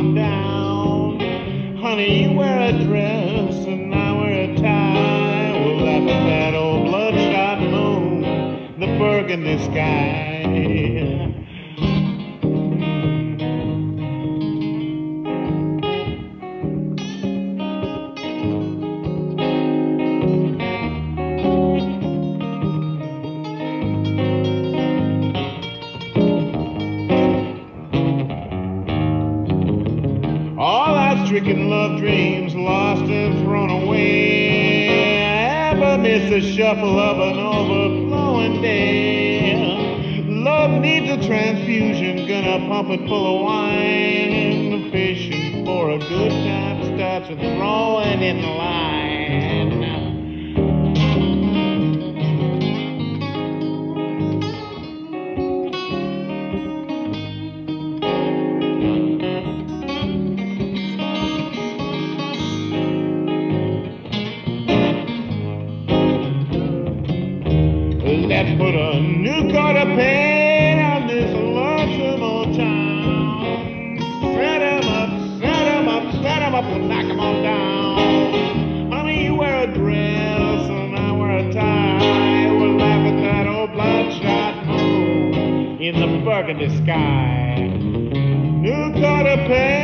on down. Honey, you wear a dress and I wear a tie. We'll laugh at that old bloodshot moon, the burgundy sky. Stricken love dreams lost and thrown away. Ever miss the shuffle of an overflowing day? Love needs a transfusion, gonna pump it full of wine. Fishing for a good time starts with throwing in the line. Let's put a new coat of paint on this lonesome old town. Set 'em up, set 'em up, set 'em up, and knock 'em all down. Honey, you wear a dress and I wear a tie. We'll laugh at that old bloodshot moon in the burgundy sky. New coat of paint